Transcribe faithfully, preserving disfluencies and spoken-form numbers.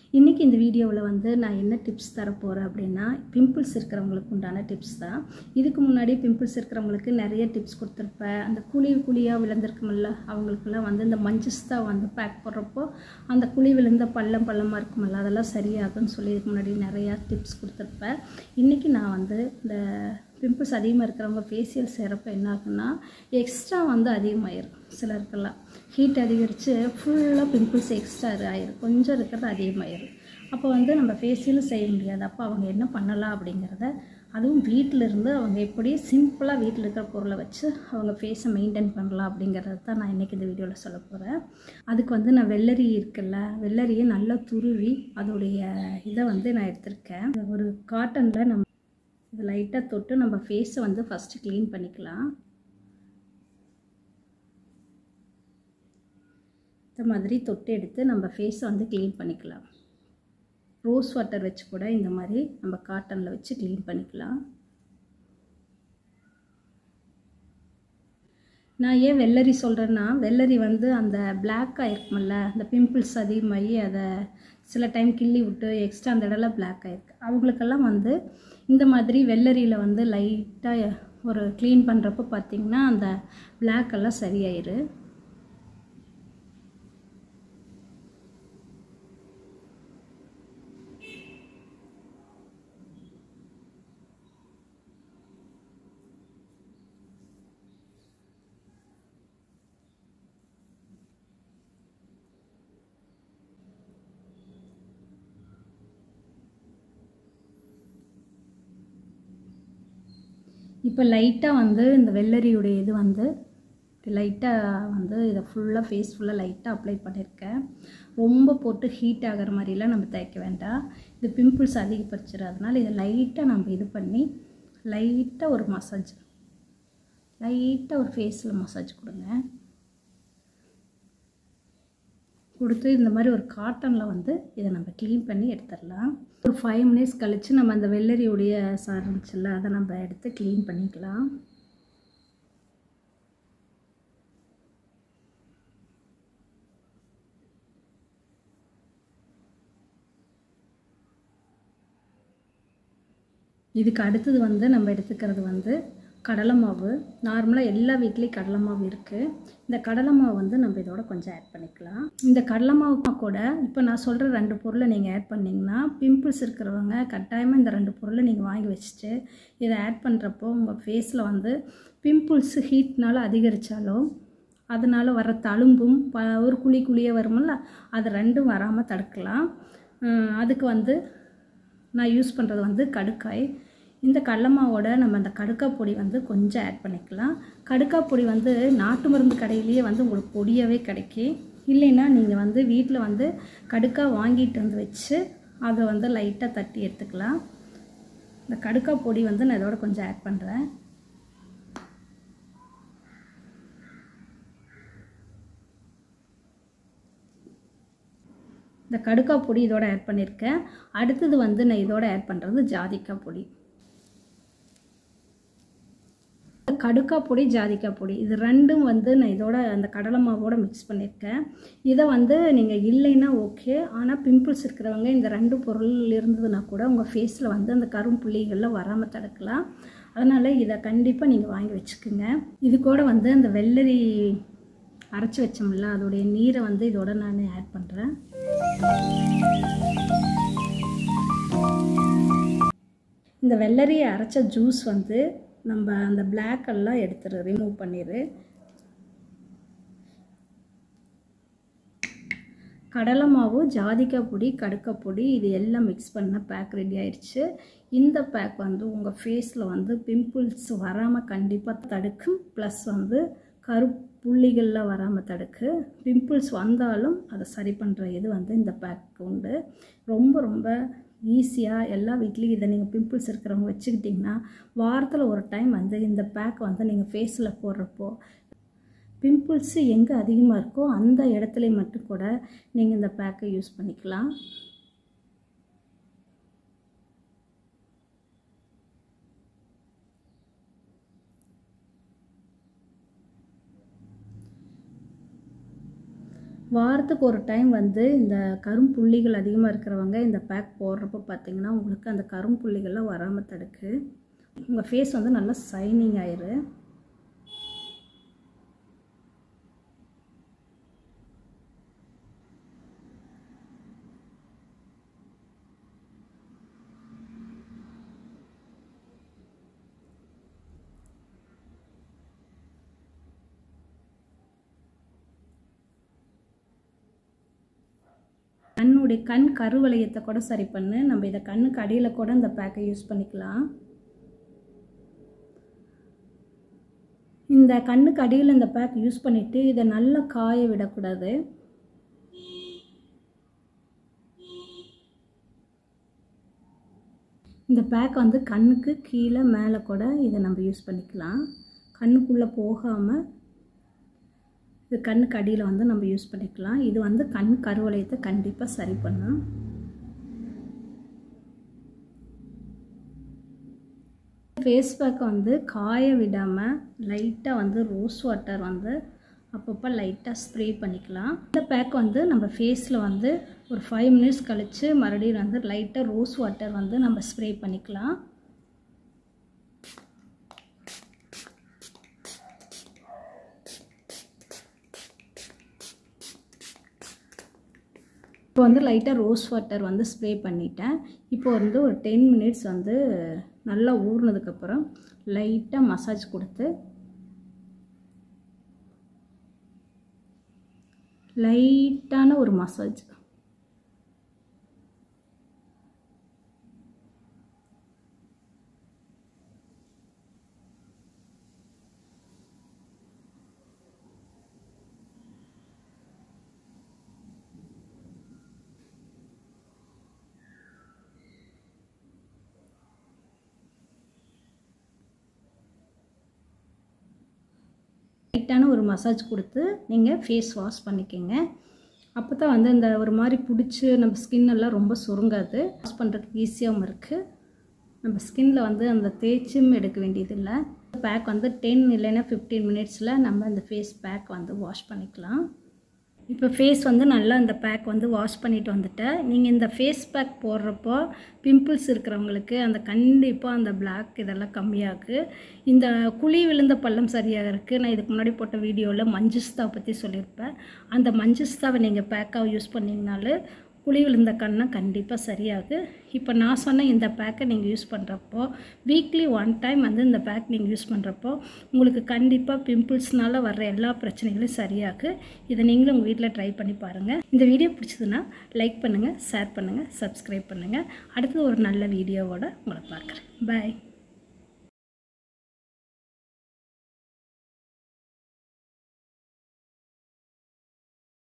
இன்றைக்கி இந்த வீடியோவில் வந்து நான் என்ன டிப்ஸ் தர போகிறேன் அப்படின்னா பிம்பிள்ஸ் இருக்கிறவங்களுக்கு உண்டான டிப்ஸ் தான். இதுக்கு முன்னாடி பிம்பிள்ஸ் இருக்கிறவங்களுக்கு நிறைய டிப்ஸ் கொடுத்துருப்பேன். அந்த குழி குழியாக விழுந்திருக்குமில்ல, அவங்களுக்குலாம் வந்து இந்த மஞ்சஸ்தா வந்து பேக் போடுறப்போ அந்த குழி விழுந்த பள்ளம் பள்ளமாக இருக்குமில்ல, அதெல்லாம் சரியாகும்னு சொல்லி இதுக்கு முன்னாடி நிறையா டிப்ஸ் கொடுத்துருப்பேன். இன்றைக்கி நான் வந்து இந்த பிம்பிள்ஸ் அதிகமாக இருக்கிறவங்க ஃபேஷியல் செய்கிறப்ப என்ன ஆகுன்னா எக்ஸ்ட்ரா வந்து அதிகமாகிடும். சிலருக்கெல்லாம் ஹீட் அதிகரித்து ஃபுல்லாக பிம்பிள்ஸ் எக்ஸ்ட்ரா ஆயிரும், கொஞ்சம் இருக்கிறது அதிகமாகிடும். அப்போ வந்து நம்ம ஃபேஷியலும் செய்ய முடியாது. அப்போ அவங்க என்ன பண்ணலாம் அப்படிங்கிறத, அதுவும் வீட்டில் இருந்து அவங்க எப்படி சிம்பிளாக வீட்டில் இருக்கிற பொருளை வச்சு அவங்க ஃபேஸை மெயின்டைன் பண்ணலாம் அப்படிங்கிறது தான் நான் இன்றைக்கி இந்த வீடியோவில் சொல்ல போகிறேன். அதுக்கு வந்து நான் வெள்ளரி இருக்குல்ல, வெள்ளரியை நல்லா துருவி அதோடைய இதை வந்து நான் எடுத்திருக்கேன். ஒரு காட்டனில் நம்ம இது லைட்டாக தொட்டு நம்ம ஃபேஸை வந்து ஃபஸ்ட்டு க்ளீன் பண்ணிக்கலாம். இந்த மாதிரி தொட்டு எடுத்து நம்ம ஃபேஸை வந்து க்ளீன் பண்ணிக்கலாம். ரோஸ் வாட்டர் வச்சு கூட இந்த மாதிரி நம்ம காட்டனில் வச்சு க்ளீன் பண்ணிக்கலாம். நான் ஏன் வெள்ளரி சொல்கிறேன்னா, வெள்ளரி வந்து அந்த பிளாக்காக இருக்குமில்ல, அந்த பிம்பிள்ஸ் அதிகமாகி அதை சில டைம் கிள்ளி விட்டு எக்ஸ்ட்ரா அந்த இடம்லாம் பிளாக் ஆகிருக்கு. அவங்களுக்கெல்லாம் வந்து இந்த மாதிரி வெள்ளரியில் வந்து லைட்டாக ஒரு க்ளீன் பண்ணுறப்போ பார்த்திங்கன்னா அந்த பிளாக்கெல்லாம் சரியாயிரு. இப்போ லைட்டாக வந்து இந்த வெள்ளரியுடைய இது வந்து லைட்டாக வந்து இதை ஃபுல்லாக ஃபேஸ் ஃபுல்லாக லைட்டாக அப்ளை பண்ணியிருக்கேன். ரொம்ப போட்டு ஹீட் ஆகிற மாதிரிலாம் நம்ம தேய்க்க வேண்டாம். இது பிம்பிள்ஸ் அதிகப்படுத்துறது. அதனால் இதை லைட்டாக நம்ம இது பண்ணி லைட்டாக ஒரு மசாஜ், லைட்டாக ஒரு ஃபேஸில் மசாஜ் கொடுங்க. கொடுத்து இந்த மாதிரி ஒரு காட்டனில் வந்து இதை நம்ம க்ளீன் பண்ணி எடுத்துடலாம். ஒரு ஃபைவ் மினிட்ஸ் கழித்து நம்ம அந்த வெள்ளரியுடைய சாறு இருந்துச்சுல்ல, அதை நம்ம எடுத்து க்ளீன் பண்ணிக்கலாம். இதுக்கு அடுத்தது வந்து நம்ம எடுத்துக்கிறது வந்து கடலை மாவு. நார்மலாக எல்லா வீட்லேயும் கடலை மாவு இருக்குது. இந்த கடலை மாவு வந்து நம்ம இதோட கொஞ்சம் ஆட் பண்ணிக்கலாம். இந்த கடலை மாவு கூட இப்போ நான் சொல்கிற ரெண்டு பொருளை நீங்கள் ஆட் பண்ணிங்கன்னா, பிம்பிள்ஸ் இருக்கிறவங்க கட்டாயமாக இந்த ரெண்டு பொருளை நீங்கள் வாங்கி வச்சுட்டு இதை ஆட் பண்ணுறப்போ உங்கள் ஃபேஸில் வந்து பிம்பிள்ஸு ஹீட்னால் அதிகரித்தாலும் அதனால் வர தழும்பும் ப ஒரு குழி குழியாக வருமில்ல, அது ரெண்டும் வராமல் தடுக்கலாம். அதுக்கு வந்து நான் யூஸ் பண்ணுறது வந்து கடுக்காய். இந்த கடலமாவோட நம்ம அந்த கடுக்காய் பொடி வந்து கொஞ்சம் ஆட் பண்ணிக்கலாம். கடுக்காய் பொடி வந்து நாட்டு மருந்து கடையிலேயே வந்து உங்களுக்கு பொடியாகவே கிடைக்கும். இல்லைன்னா நீங்கள் வந்து வீட்டில் வந்து கடுக்காய் வாங்கிட்டு வந்து வச்சு அதை வந்து லைட்டாக தட்டி எடுத்துக்கலாம். இந்த கடுக்காய் பொடி வந்து நான் இதோட கொஞ்சம் ஆட் பண்ணுறேன். இந்த கடுக்காய் பொடி இதோட ஆட் பண்ணியிருக்கேன். அடுத்தது வந்து நான் இதோட ஆட் பண்ணுறது ஜாதிக்காய் பொடி. கடுக்காய் பொடி, ஜாதிக்காய் பொடி, இது ரெண்டும் வந்து நான் இதோட அந்த கடலை மாவோடு மிக்ஸ் பண்ணியிருக்கேன். இதை வந்து நீங்கள் இல்லைன்னா ஓகே, ஆனால் பிம்பிள்ஸ் இருக்கிறவங்க இந்த ரெண்டு பொருள் இருந்ததுன்னா கூட உங்கள் ஃபேஸில் வந்து அந்த கரும்புள்ளிகள்லாம் வராமல் தடுக்கலாம். அதனால் இதை கண்டிப்பாக நீங்கள் வாங்கி வச்சுக்கோங்க. இது கூட வந்து அந்த வெள்ளரி அரைச்சி வச்சோம்ல, அதோடைய நீரை வந்து இதோட நான் ஆட் பண்ணுறேன். இந்த வெள்ளரியை அரைச்ச ஜூஸ் வந்து நம்ம அந்த பிளாக் எல்லாம் எடுத்துரு ரிமூவ் பண்ணிடு. கடலை மாவு, ஜாதிக்காய் பொடி, கடுக்காய் பொடி இது எல்லாம் மிக்ஸ் பண்ண பேக் ரெடி ஆயிடுச்சு. இந்த பேக் வந்து உங்கள் ஃபேஸில் வந்து பிம்பிள்ஸ் வராமல் கண்டிப்பாக தடுக்கும். ப்ளஸ் வந்து கருப்புள்ளிகளில் வராமல் தடுக்கு. பிம்பிள்ஸ் வந்தாலும் அதை சரி பண்ணுற இது வந்து இந்த பேக் உண்டு. ரொம்ப ரொம்ப ஈஸியாக எல்லா வீட்லேயும் இதை நீங்கள் பிம்பிள்ஸ் இருக்கிறவங்க வச்சுக்கிட்டிங்கன்னா வாரத்தில் ஒரு டைம் வந்து இந்த பேக் வந்து நீங்கள் ஃபேஸில் போடுறப்போ பிம்பிள்ஸு எங்கே அதிகமாக இருக்கோ அந்த இடத்துல மட்டும் கூட நீங்கள் இந்த பேக்கை யூஸ் பண்ணிக்கலாம். வாரத்துக்கு ஒரு டைம் வந்து இந்த கரும்புள்ளிகள் அதிகமாக இருக்கிறவங்க இந்த பேக் போடுறப்போ பார்த்திங்கன்னா உங்களுக்கு அந்த கரும்புள்ளிகள்லாம் வராமல் தடுக்கு. உங்கள் ஃபேஸ் வந்து நல்லா ஷைனிங் ஆயிரு. கண்ணுடைய கண் கருவளையத்தை கூட சரி பண்ணு. நம்ம இதை கண்ணுக்கு அடியில் கூட இந்த பேக்கை யூஸ் பண்ணிக்கலாம். இந்த கண்ணுக்கு அடியில் இந்த பேக் யூஸ் பண்ணிவிட்டு இதை நல்லா காய விடக்கூடாது. இந்த பேக் வந்து கண்ணுக்கு கீழே மேலே கூட இதை நம்ம யூஸ் பண்ணிக்கலாம். கண்ணுக்குள்ளே போகாமல் இது கண்ணுக்கு அடியில் வந்து நம்ம யூஸ் பண்ணிக்கலாம். இது வந்து கண் கருவளையத்தை கண்டிப்பாக சரி பண்ணும். ஃபேஸ் பேக்கை வந்து காய விடாமல் லைட்டாக வந்து ரோஸ் வாட்டர் வந்து அப்பப்போ லைட்டாக ஸ்ப்ரே பண்ணிக்கலாம். இந்த பேக் வந்து நம்ம ஃபேஸில் வந்து ஒரு ஃபைவ் மினிட்ஸ் கழித்து மறுபடியும் வந்து லைட்டாக ரோஸ் வாட்டர் வந்து நம்ம ஸ்ப்ரே பண்ணிக்கலாம். இப்போ வந்து லைட்டாக ரோஸ் வாட்டர் வந்து ஸ்ப்ரே பண்ணிட்டேன். இப்போ வந்து ஒரு டென் மினிட்ஸ் வந்து நல்லா ஊறினதுக்கப்புறம் லைட்டாக மசாஜ் கொடுத்து லைட்டான ஒரு மசாஜ் லைட்டான ஒரு மசாஜ் கொடுத்து நீங்கள் ஃபேஸ் வாஷ் பண்ணிக்கோங்க. அப்போ தான் வந்து இந்த ஒரு மாதிரி பிடிச்சி நம்ம ஸ்கின் எல்லாம் ரொம்ப சுருங்காது. வாஷ் பண்ணுறதுக்கு ஈஸியாகவும் இருக்குது. நம்ம ஸ்கின்னில் வந்து அந்த தேய்ச்சும் எடுக்க வேண்டியதில்லை. பேக் வந்து டென் இல்லைன்னா ஃபிஃப்டீன் மினிட்ஸில் நம்ம இந்த ஃபேஸ் பேக் வந்து வாஷ் பண்ணிக்கலாம். இப்போ ஃபேஸ் வந்து நல்லா இந்த பேக் வந்து வாஷ் பண்ணிட்டு வந்துட்டேன். நீங்கள் இந்த ஃபேஸ் பேக் போடுறப்போ பிம்பிள்ஸ் இருக்கிறவங்களுக்கு அந்த கண்டிப்பாக அந்த பிளாக் இதெல்லாம் கம்மியாகு. இந்த குழி விழுந்த பள்ளம் சரியாக இருக்குது. நான் இதுக்கு முன்னாடி போட்ட வீடியோவில் மஞ்சுஸ்தா பற்றி சொல்லியிருப்பேன். அந்த மஞ்சுஸ்தாவை நீங்கள் பேக்காக யூஸ் பண்ணிங்கனாலும் குழி விழுந்த கண்ணை கண்டிப்பாக சரியாகுது. இப்போ நான் சொன்ன இந்த பேக்கை நீங்கள் யூஸ் பண்ணுறப்போ வீக்லி ஒன் டைம் வந்து இந்த பேக் நீங்கள் யூஸ் பண்ணுறப்போ உங்களுக்கு கண்டிப்பாக பிம்பிள்ஸ்னால் வர்ற எல்லா பிரச்சனைகளும் சரியாகு. இதை நீங்களும் உங்கள் வீட்டில் ட்ரை பண்ணி பாருங்கள். இந்த வீடியோ பிடிச்சதுன்னா லைக் பண்ணுங்கள், ஷேர் பண்ணுங்கள், சப்ஸ்கிரைப் பண்ணுங்கள். அடுத்தது ஒரு நல்ல வீடியோவோட உங்களை பார்க்குறேன். பாய்.